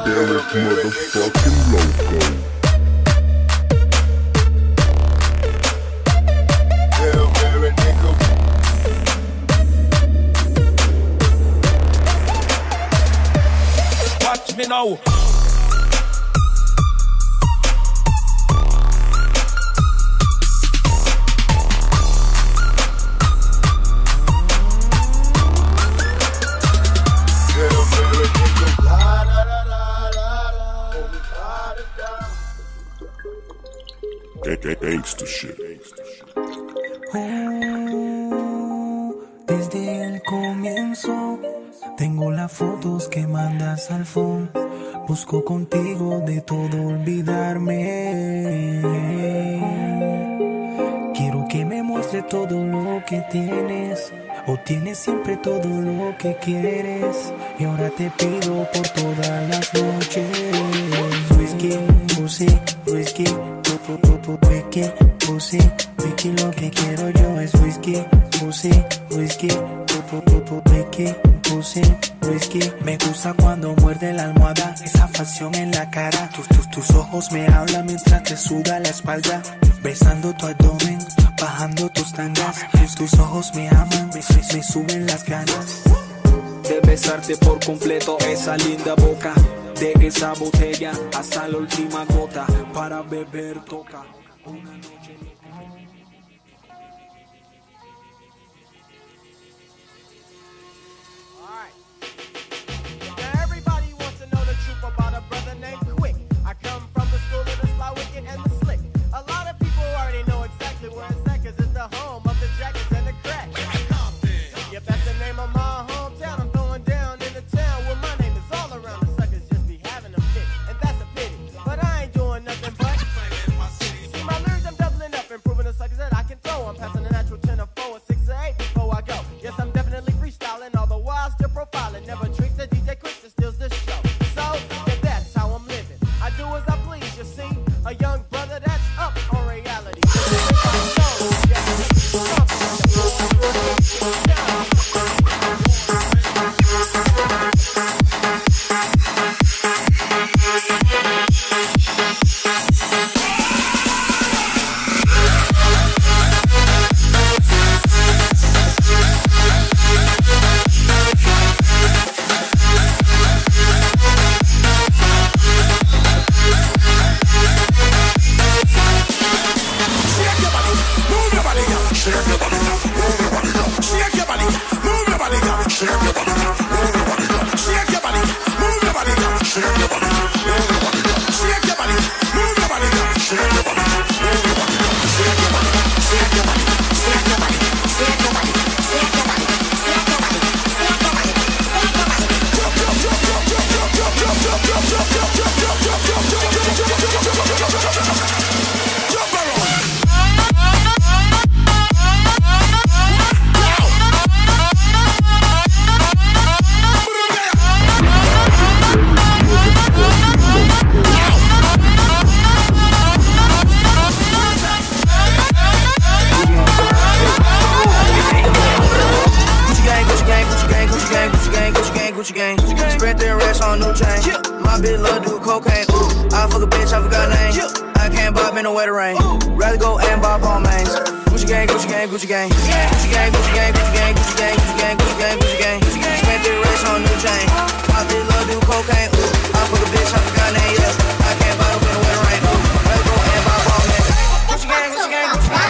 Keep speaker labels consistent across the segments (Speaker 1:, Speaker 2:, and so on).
Speaker 1: Derek motherfucking loco.
Speaker 2: Watch me now.
Speaker 1: Gangsta shit.
Speaker 3: Desde el comienzo tengo las fotos que mandas al phone. Busco contigo de todo olvidarme. Quiero que me muestre todo lo que tienes, o tienes siempre todo lo que quieres. Y ahora te pido por todas las noches. Whisky, pussy, whisky, whisky, pussy, whisky. Lo que quiero yo es whisky, pussy, whisky, whisky, pussy, whisky. Me gusta cuando muerde la almohada, esa facción en la cara. Tus ojos me hablan mientras te suda la espalda. Besando tu abdomen, bajando tus tangas. Tus ojos me aman, me suben las ganas
Speaker 4: de besarte por completo esa linda boca. De esa botella hasta la última gota. Para beber toca una noche.
Speaker 5: Now everybody wants to know the truth about a brother named Quick. I come from the school of the sly, wicked, and the slick. A lot of people already know exactly where it's at, 'cause it's the home of the jackets and the crack. Yep, that's the name of my hometown. I'm throwing down in the town where my name is all around. The suckers just be having a fit, and that's a pity. But I ain't doing nothing but see my lyrics, I'm doubling up, improving the suckers that I can throw. I'm passing the natural 10 or 4 or 6 or 8 before I go. Yes, I'm definitely freestyling, all the while still profiling. Never tricks the DJ Quick that steals the show. So, yeah, that's how I'm living. I do as I please, you see. A young brother that's up on reality.
Speaker 6: Spread their racks on new chain. My bitch love do cocaine. I fuck a bitch, I forgot name. I can't bop in the wetter rain. Rather go and bop on mains. Gucci gang, Gucci gang, Gucci gang. Gucci gang, Gucci gang, Gucci gang, Gucci gang, Gucci gang, Gucci gang, Gucci gang. Spread their racks on new chain. My bitch love do cocaine. I fuck a bitch, I forgot name. I can't bop up in the wetter rain. Rather go and bop on mains. Gucci gang, Gucci gang, Gucci gang.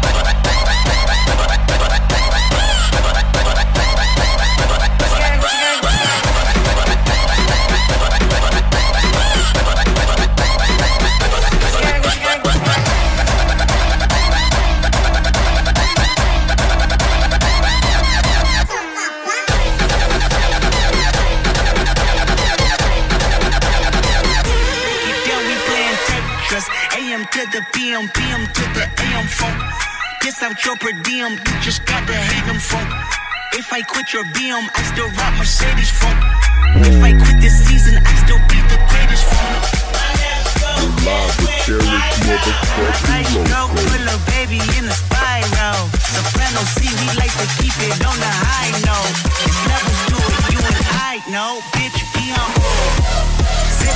Speaker 7: To the PM, PM to the AM funk. Piss out your per diem, you just got to hate them funk. If I quit your BM, I still rock Mercedes funk. If I quit this season, I still be the greatest funk.
Speaker 1: Live with Derek motherfucking loco.
Speaker 7: Put a baby in the spiral. Soprano C, we like to keep it on the high note. It's levels to it, you and I know. Bitch, be on hold.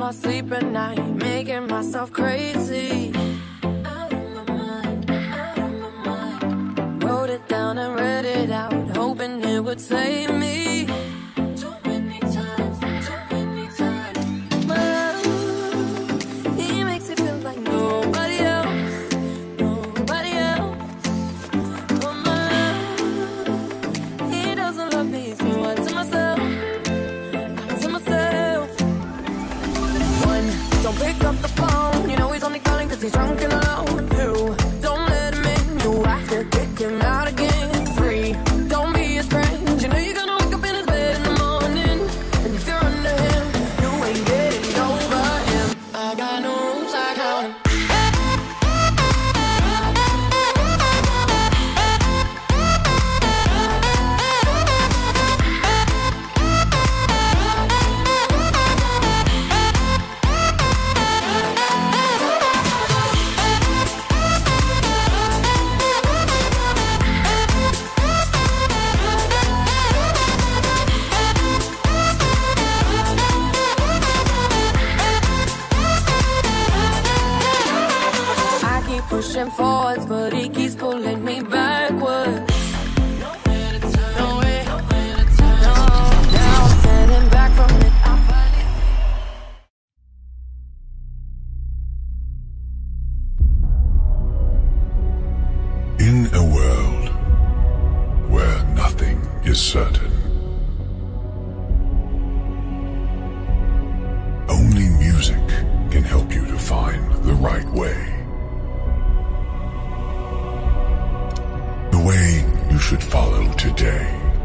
Speaker 2: my sleep at night, making myself crazy. Out of my mind, out of my mind. Wrote it down and read it out, hoping it would save me. Too many times, too many times. My love, he makes it feel like nobody else, nobody else. But my love, he doesn't love me, so I to myself. Don't pick up the phone, you know he's only calling cause he's drunk and alone. 2, don't let him in, you have to kick him out again. 3, don't be his friend, you know you're gonna wake up in his bed in the morning. And if you're under him, you ain't getting over him. I got no rules, I count him. Pushing forwards, but he keeps pulling me backwards. Nowhere to turn, nowhere to turn. No, now I'm standing back from it. I finally
Speaker 1: In a world where nothing is certain, only music can help you to find the right way. The way you should follow today.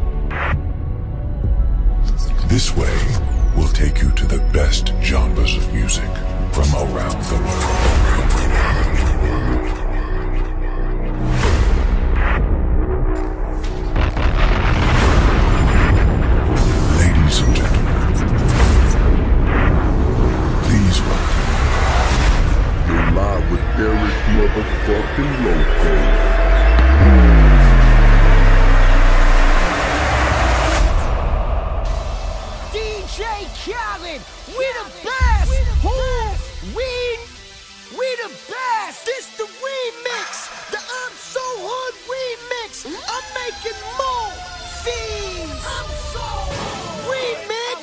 Speaker 1: This way will take you to the best genres of music from around the world. Ladies and gentlemen, please welcome.
Speaker 8: You're live with Derek motherfucking Loco.
Speaker 9: DJ Khaled, we the best. Who? We the best. This the remix, the I'm So Hood remix. I'm making more fiends. I'm so remix.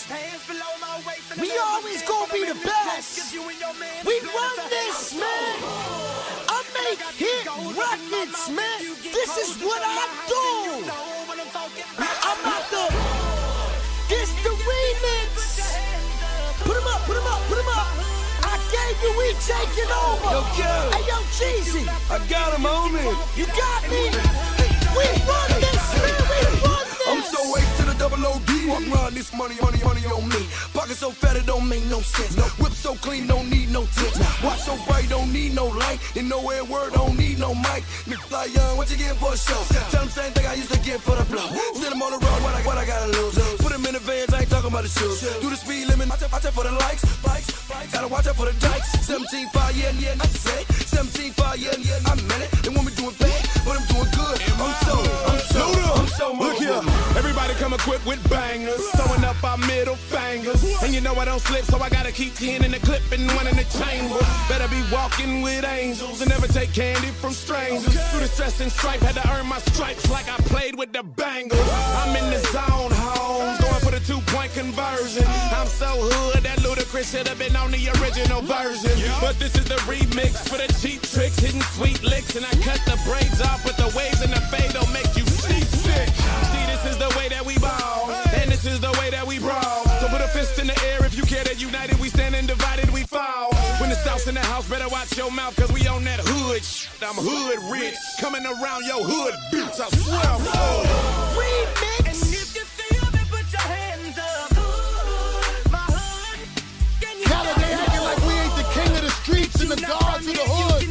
Speaker 9: We always gonna be the best. We run this, man. I make hit records, man. This is what I do. I'm not the. This the remix. Put him up, put him up, put him up. I gave you, we taking over.
Speaker 10: Yo, Kel.
Speaker 9: Hey, yo, Cheesy.
Speaker 10: I got him on me.
Speaker 9: You got me. We run this, man. We run this.
Speaker 10: I'm so late to the double OD. Walk around this money on me. Pocket so fat it don't make no sense. Whip so clean, don't need no tips. Watch so bright, don't need no light. And no air word, don't need no mic. Nigga like young, what you getting for a show? Tell them same thing I used to get for the blow. Send them on the road, what I gotta lose. Put them in the vans, I ain't talking about the shoes. Do the speed limit, watch out for the likes. Gotta watch out for the dikes. 17, 5, yeah, I say. 17, 5, yeah, I meant it. And when we doing bad, but I'm doing good. I'm so
Speaker 11: Look here, everybody come equipped with bangers, throwing up our middle fingers. And you know I don't slip, so I gotta keep 10 in the clip and 1 in the chamber. Better be walking with angels and never take candy from strangers. Through the stress and strife, had to earn my stripes like I played with the Bengals. I'm in the zone, Holmes, going for the 2-point conversion. I'm so hood that Ludacris should have been on the original version. But this is the remix for the cheap tricks, hitting sweet licks. And I cut the braids off with the waves and the fade don't make you seasick. See, this is the way that we ball, and this is the way that we brawl. So put a fist in the air if you care that united we stand and divided we fall. When the South's in the house, better watch your mouth, cause we on that hood shit. I'm hood rich, coming around your hood, bitch, I swear I'm hood.
Speaker 9: Remix.
Speaker 2: And if you feel me, put your hands up. My hood.
Speaker 12: Khaled, they acting like we ain't the king of the streets and the guards of the hood.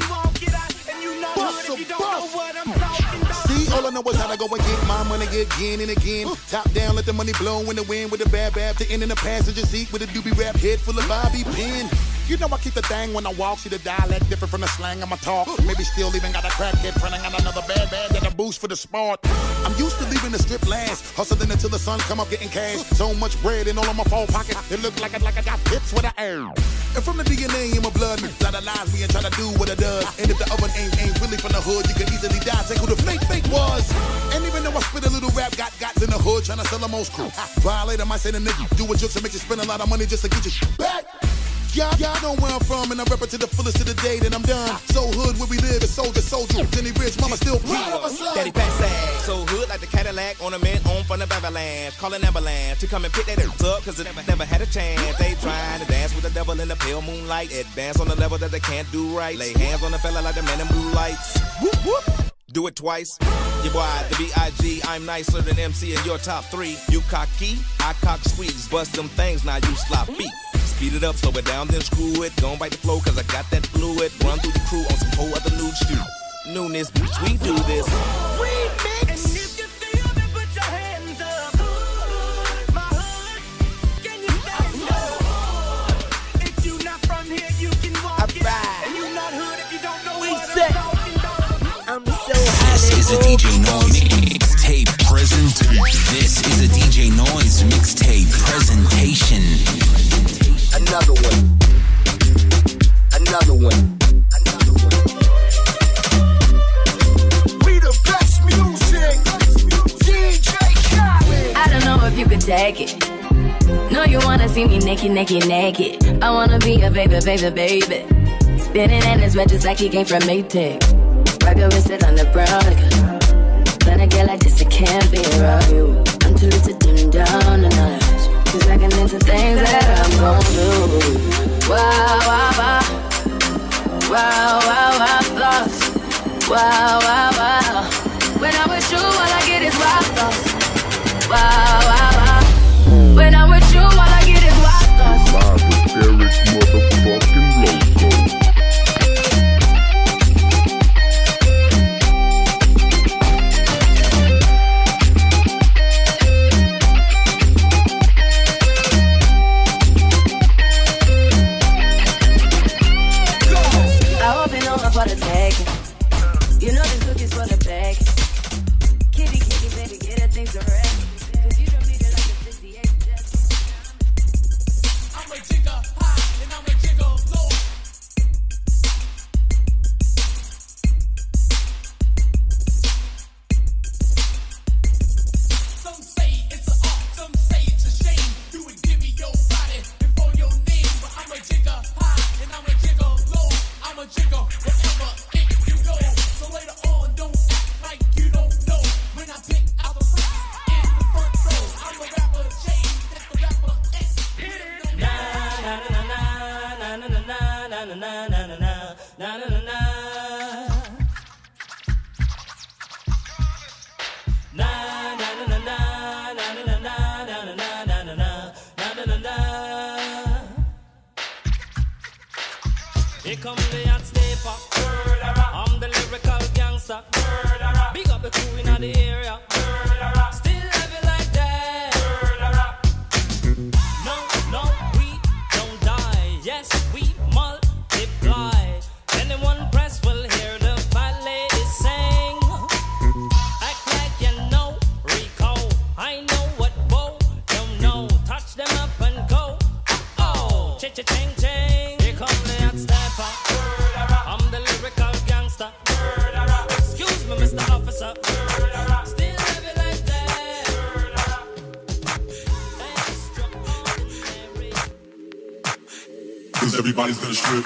Speaker 12: Bust a bust. See, all I know is how to go and get my money again and again. Top down, let the money blow in the wind with a bad to end in the passenger seat with a doobie rap head full of Bobby pin. You know I keep the thing when I walk, see the dialect different from the slang I'ma talk. Maybe still even got a crackhead friend, I got another bad that a boost for the smart. I'm used to leaving the strip last, hustling until the sun come up getting cash. So much bread in all of my phone pocket, it look like I got pips with an air. And from the DNA in my blood, try to lie me and try to do what it does. And if the oven ain't really from the hood, you can easily die. Take who the fake was. And even though I spit a little rap, got in the hood, trying to sell the most crew. Violator might say the nigga, do a joke to make you spend a lot of money just to get your shit back. Y'all know where I'm from, and I rep it to the fullest of the day that I'm done. So hood where we live, it's soldier, Jenny Rich, mama still proud of us.
Speaker 13: Daddy Patsag, so hood like the Cadillac, ornament on from the Avalanche. Call an ambulance to come and pick that ass up, cause it never had a chance. They trying to dance with the devil in the pale moonlight. Advance on the level that they can't do right. Lay hands on the fella like the man in blue lights. Whoop, whoop. Do it twice. Your boy, the B.I.G. I'm nicer than MC in your top 3. You cocky, I cock squeeze. Bust them things, now you sloppy. Speed it up, slow it down, then screw it. Don't bite the flow, cause I got that fluid. Run through the crew on some whole other new shit. Newness, bitch, we do this.
Speaker 9: Remix. And if you feel me, put your hands up. Hood, my hood. Can you stand up? If you not from here, you can walk it. And you not hood if you don't know what I'm talking about. I'm so
Speaker 14: This is a DJ Noise mixtape presentation. This is a DJ Noise mixtape presentation.
Speaker 15: Another one. Another one. We the best music. DJ Khaled.
Speaker 2: I don't know if you could take it. No, you wanna see me naked, naked, naked. I wanna be a baby, baby, baby. Spinning in his red just like he came from Maytag. Rocket with it on the brown. When I get like this, it can't be around you. I'm too little to dim down a notch. Cause I can into things that I'm gon' do. Wow, wow, wow. Wow, wow, wow, thoughts. Wow, wow, wow. When I'm with you, all I get is wild thoughts. Wow, wow, wow. When I'm with you, all I get is wild thoughts.
Speaker 8: Live with Eric motherfucking Loco.
Speaker 2: For the taking. You know this cookie's for the bag. Kitty, kitty, baby, get her things correct. Cause you don't beat it like a 58 jet.
Speaker 9: I'm a jigger high and I'm a jigger low. Some say it's an art, some say it's a shame. You would give me your body before your name. But I'm a jigger high and I'm a jigger low. I'm a jigger wherever you go. So later on, don't act like you don't know. When I pick out the front in the front row, I'm a rapper James, that's the rapper X. Hit it. Na na na na na na na na na na na na na na na na.
Speaker 16: Here come the hot stepper. I'm the lyrical gangster. Big up the crew in the area. Still heavy like that. No, no, we don't die. Yes, we multiply. Anyone press will hear the fat lady sing. Act like you know Rico. I know what Bo don't know. Touch them up and go. Oh, ching ching. Here come the hot stepper. I'm the lyrical gangster. Excuse me, Mr. Officer. Still heavy like that.
Speaker 1: Cause everybody's gonna strip.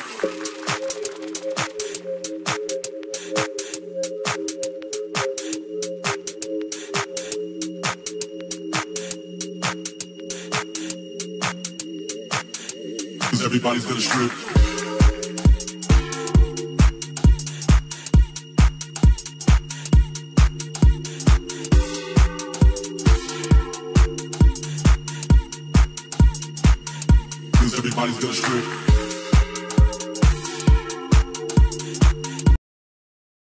Speaker 1: Cause everybody's gonna strip.